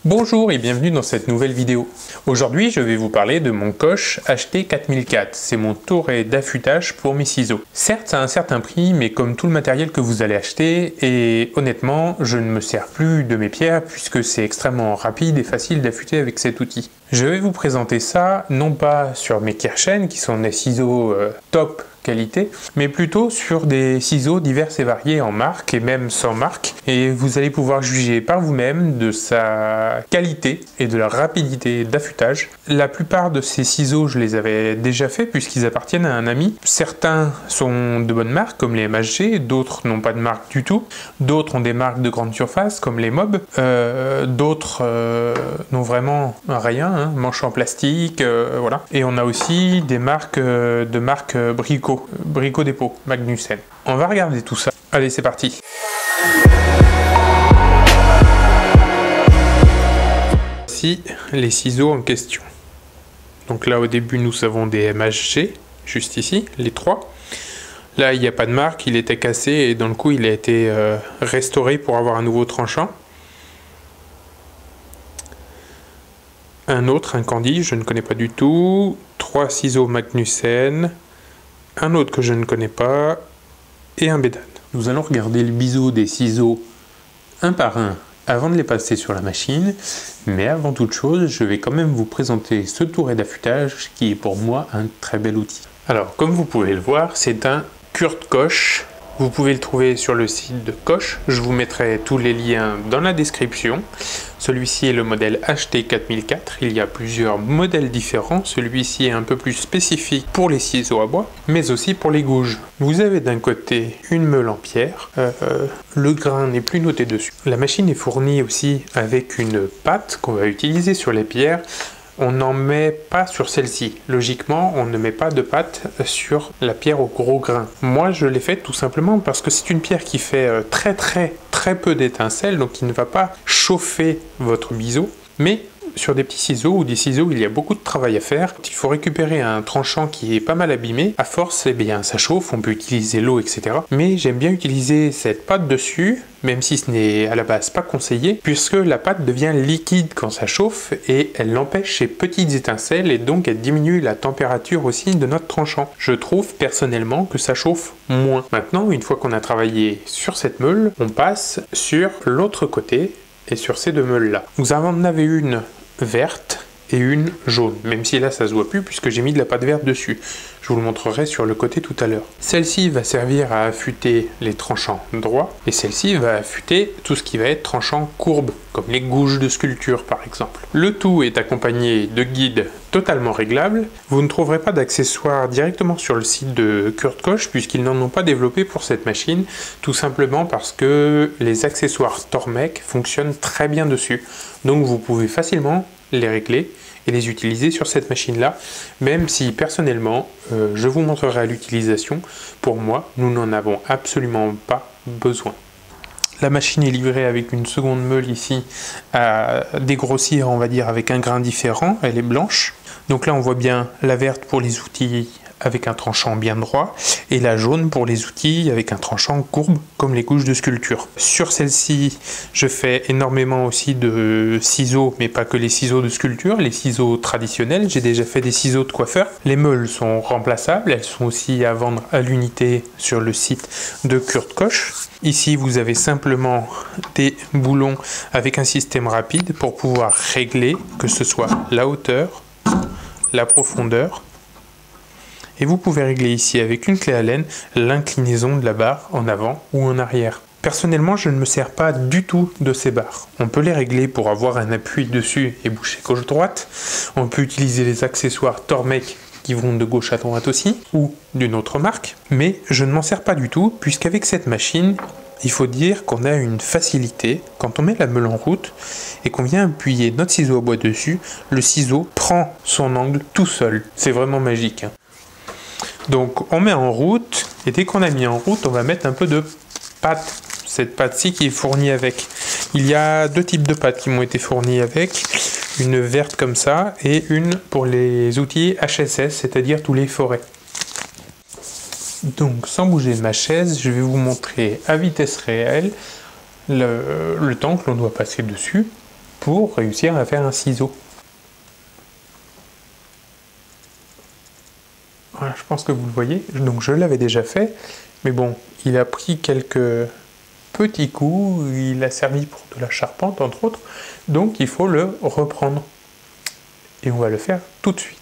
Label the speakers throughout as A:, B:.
A: Bonjour et bienvenue dans cette nouvelle vidéo. Aujourd'hui je vais vous parler de mon Koch HT4004, c'est mon touret d'affûtage pour mes ciseaux. Certes ça a un certain prix, mais comme tout le matériel que vous allez acheter, et honnêtement je ne me sers plus de mes pierres puisque c'est extrêmement rapide et facile d'affûter avec cet outil. Je vais vous présenter ça non pas sur mes Kirchen qui sont des ciseaux top qualité, mais plutôt sur des ciseaux divers et variés en marque et même sans marque, et vous allez pouvoir juger par vous-même de sa qualité et de la rapidité d'affûtage. La plupart de ces ciseaux je les avais déjà fait puisqu'ils appartiennent à un ami. Certains sont de bonnes marques comme les MHG, d'autres n'ont pas de marque du tout, d'autres ont des marques de grande surface comme les Mob, d'autres n'ont vraiment rien, manche en plastique, voilà. Et on a aussi des marques Brico Dépôt, Magnussen. On va regarder tout ça. Allez, c'est parti. Voici les ciseaux en question. Donc là, au début, nous avons des MHG, juste ici, les trois. Là, il n'y a pas de marque, il était cassé et dans le coup, il a été restauré pour avoir un nouveau tranchant. Un autre, un Candy, je ne connais pas du tout. 3 ciseaux Magnussen. Un autre que je ne connais pas, et un Bédane. Nous allons regarder le biseau des ciseaux un par un avant de les passer sur la machine, mais avant toute chose, je vais quand même vous présenter ce touret d'affûtage qui est pour moi un très bel outil. Alors, comme vous pouvez le voir, c'est un Kurt Koch. Vous pouvez le trouver sur le site de Koch, je vous mettrai tous les liens dans la description. Celui-ci est le modèle HT4004, il y a plusieurs modèles différents, celui-ci est un peu plus spécifique pour les ciseaux à bois, mais aussi pour les gouges. Vous avez d'un côté une meule en pierre, le grain n'est plus noté dessus. La machine est fournie aussi avec une pâte qu'on va utiliser sur les pierres. On n'en met pas sur celle-ci. Logiquement, on ne met pas de pâte sur la pierre au gros grain. Moi, je l'ai fait tout simplement parce que c'est une pierre qui fait très peu d'étincelles, donc qui ne va pas chauffer votre biseau. Mais sur des petits ciseaux ou des ciseaux où il y a beaucoup de travail à faire, il faut récupérer un tranchant qui est pas mal abîmé. À force, eh bien, ça chauffe, on peut utiliser l'eau, etc. Mais j'aime bien utiliser cette pâte dessus, même si ce n'est à la base pas conseillé, puisque la pâte devient liquide quand ça chauffe et elle empêche ces petites étincelles et donc elle diminue la température aussi de notre tranchant. Je trouve personnellement que ça chauffe moins. Maintenant, une fois qu'on a travaillé sur cette meule, on passe sur l'autre côté et sur ces deux meules là. Vous en avez une verte et une jaune, même si là ça se voit plus puisque j'ai mis de la pâte verte dessus. Je vous le montrerai sur le côté tout à l'heure. Celle-ci va servir à affûter les tranchants droits et celle-ci va affûter tout ce qui va être tranchant courbe, comme les gouges de sculpture par exemple. Le tout est accompagné de guides totalement réglables. Vous ne trouverez pas d'accessoires directement sur le site de Kurt Koch puisqu'ils n'en ont pas développé pour cette machine, tout simplement parce que les accessoires Tormek fonctionnent très bien dessus. Donc vous pouvez facilement les régler et les utiliser sur cette machine là, même si personnellement je vous montrerai à l'utilisation. Pour moi, nous n'en avons absolument pas besoin. La machine est livrée avec une seconde meule ici à dégrossir, on va dire, avec un grain différent. Elle est blanche. Donc là on voit bien la verte pour les outils avec un tranchant bien droit et la jaune pour les outils avec un tranchant courbe comme les gouges de sculpture. Sur celle-ci, je fais énormément aussi de ciseaux, mais pas que les ciseaux de sculpture, les ciseaux traditionnels. J'ai déjà fait des ciseaux de coiffeur. Les meules sont remplaçables, elles sont aussi à vendre à l'unité sur le site de Kurt Koch. Ici, vous avez simplement des boulons avec un système rapide pour pouvoir régler que ce soit la hauteur, la profondeur. Et vous pouvez régler ici avec une clé Allen l'inclinaison de la barre en avant ou en arrière. Personnellement, je ne me sers pas du tout de ces barres. On peut les régler pour avoir un appui dessus et boucher gauche-droite. On peut utiliser les accessoires Tormek qui vont de gauche à droite aussi, ou d'une autre marque. Mais je ne m'en sers pas du tout, puisqu'avec cette machine, il faut dire qu'on a une facilité. Quand on met la meule en route et qu'on vient appuyer notre ciseau à bois dessus, le ciseau prend son angle tout seul. C'est vraiment magique. Donc on met en route, et dès qu'on a mis en route, on va mettre un peu de pâte. Cette pâte-ci qui est fournie avec. Il y a deux types de pâtes qui m'ont été fournies avec. Une verte comme ça, et une pour les outils HSS, c'est-à-dire tous les forêts. Donc sans bouger de ma chaise, je vais vous montrer à vitesse réelle le temps que l'on doit passer dessus. pour réussir à faire un ciseau. Voilà, je pense que vous le voyez, donc je l'avais déjà fait, mais bon, il a pris quelques petits coups, il a servi pour de la charpente entre autres, donc il faut le reprendre. Et on va le faire tout de suite.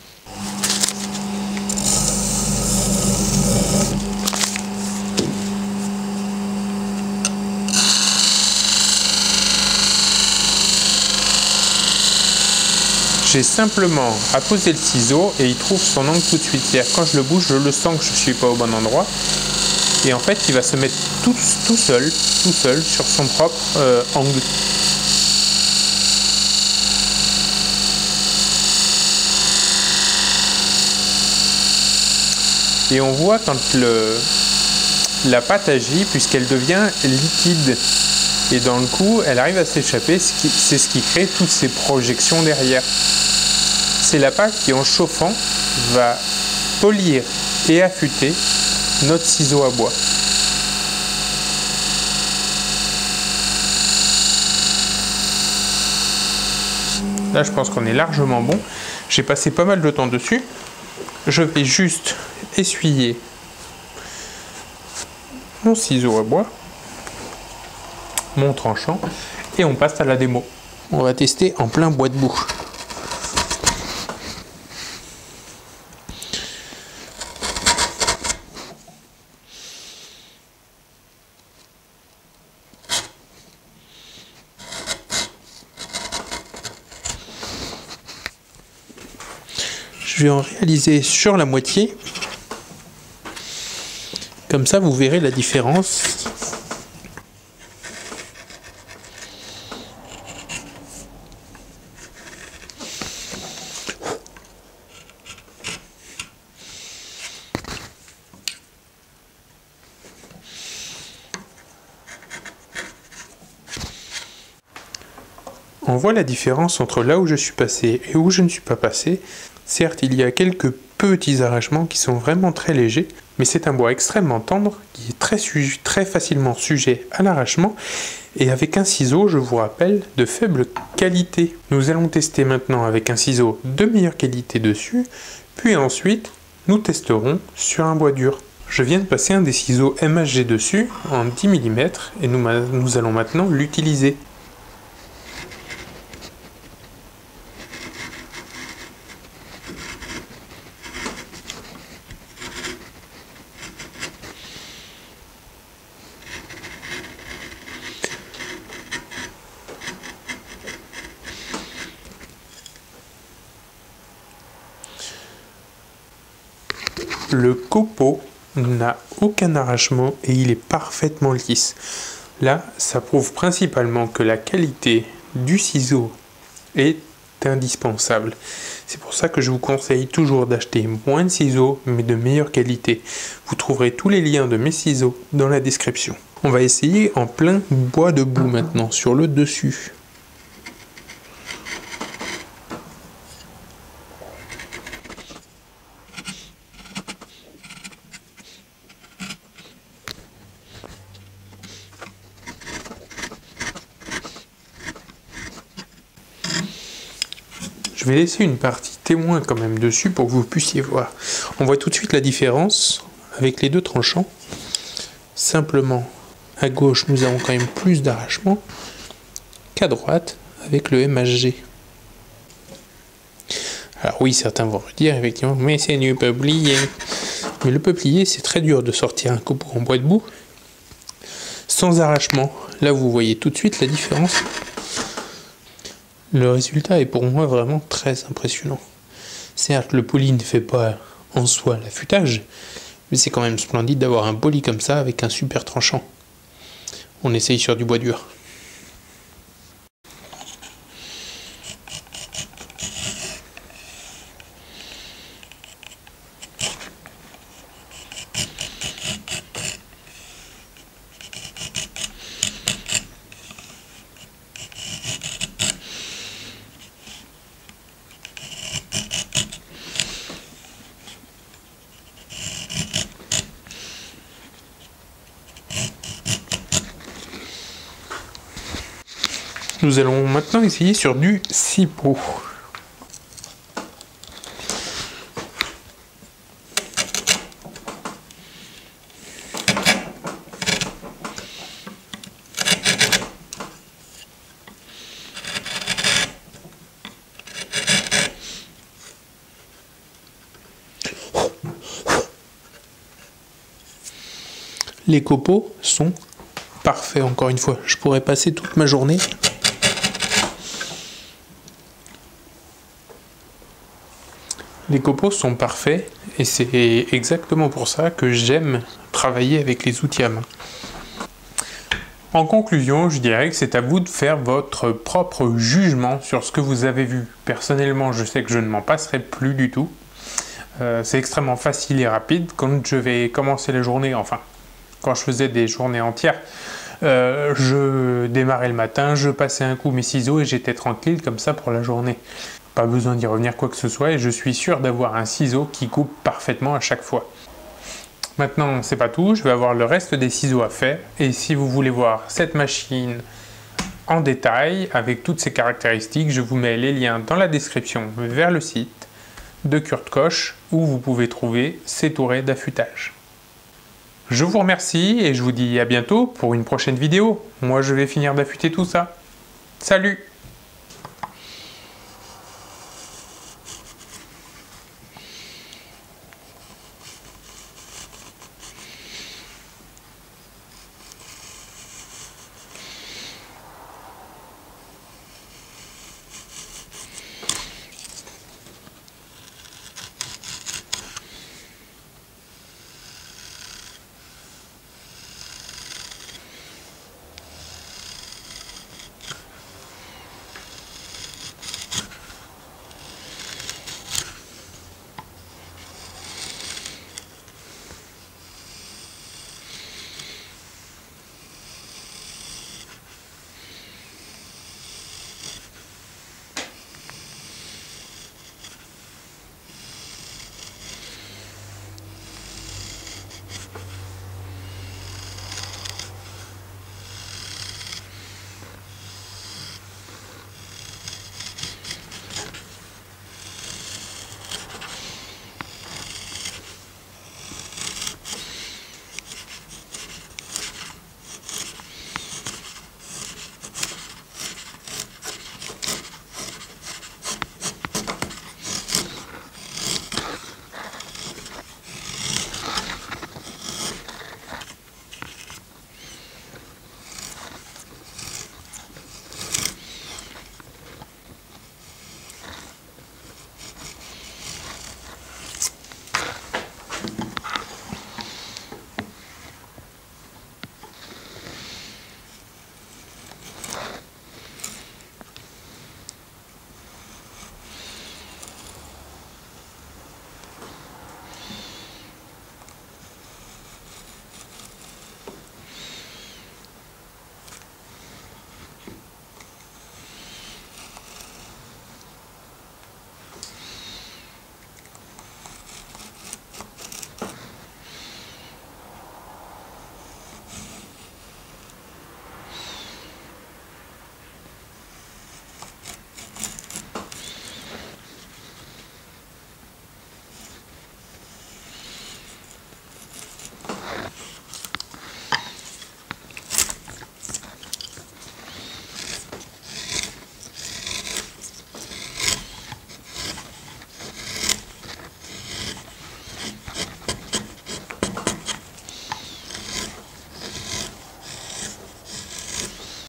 A: J'ai simplement à poser le ciseau et il trouve son angle tout de suite. C'est-à-dire quand je le bouge, je le sens que je ne suis pas au bon endroit. Et en fait, il va se mettre tout seul sur son propre angle. Et on voit quand la pâte agit, puisqu'elle devient liquide. Et dans le coup, elle arrive à s'échapper, c'est ce qui crée toutes ces projections derrière. C'est la pâte qui, en chauffant, va polir et affûter notre ciseau à bois. Là, je pense qu'on est largement bon. J'ai passé pas mal de temps dessus. Je vais juste essuyer mon ciseau à bois, mon tranchant, et on passe à la démo. On va tester en plein bois de boue. Je vais en réaliser sur la moitié. Comme ça, vous verrez la différence. On voit la différence entre là où je suis passé et où je ne suis pas passé. Certes, il y a quelques petits arrachements qui sont vraiment très légers, mais c'est un bois extrêmement tendre qui est très facilement sujet à l'arrachement et avec un ciseau, je vous rappelle, de faible qualité. Nous allons tester maintenant avec un ciseau de meilleure qualité dessus, puis ensuite nous testerons sur un bois dur. Je viens de passer un des ciseaux MHG dessus en 10 mm et nous allons maintenant l'utiliser. Le copeau n'a aucun arrachement et il est parfaitement lisse. Là, ça prouve principalement que la qualité du ciseau est indispensable. C'est pour ça que je vous conseille toujours d'acheter moins de ciseaux mais de meilleure qualité. Vous trouverez tous les liens de mes ciseaux dans la description. On va essayer en plein bois de boue maintenant sur le dessus. Je vais laisser une partie témoin quand même dessus pour que vous puissiez voir. On voit tout de suite la différence avec les deux tranchants. Simplement, à gauche, nous avons quand même plus d'arrachement qu'à droite avec le MHG. Alors oui, certains vont me dire effectivement, mais c'est du peuplier. Mais le peuplier, c'est très dur de sortir un copeau en bois de boue sans arrachement. Là, vous voyez tout de suite la différence. Le résultat est pour moi vraiment très impressionnant. Certes, le poli ne fait pas en soi l'affûtage, mais c'est quand même splendide d'avoir un poli comme ça avec un super tranchant. On essaye sur du bois dur. Nous allons maintenant essayer sur du 6 pots. Les copeaux sont parfaits, encore une fois. Je pourrais passer toute ma journée. Les copeaux sont parfaits et c'est exactement pour ça que j'aime travailler avec les outils à main. En conclusion, je dirais que c'est à vous de faire votre propre jugement sur ce que vous avez vu. Personnellement, je sais que je ne m'en passerai plus du tout. C'est extrêmement facile et rapide. Quand je vais commencer la journée, enfin, quand je faisais des journées entières, je démarrais le matin, je passais un coup mes ciseaux et j'étais tranquille comme ça pour la journée. Pas besoin d'y revenir quoi que ce soit et je suis sûr d'avoir un ciseau qui coupe parfaitement à chaque fois. Maintenant, c'est pas tout, je vais avoir le reste des ciseaux à faire et si vous voulez voir cette machine en détail avec toutes ses caractéristiques, je vous mets les liens dans la description vers le site de Kurt Koch où vous pouvez trouver ces tourets d'affûtage. Je vous remercie et je vous dis à bientôt pour une prochaine vidéo. Moi, je vais finir d'affûter tout ça. Salut!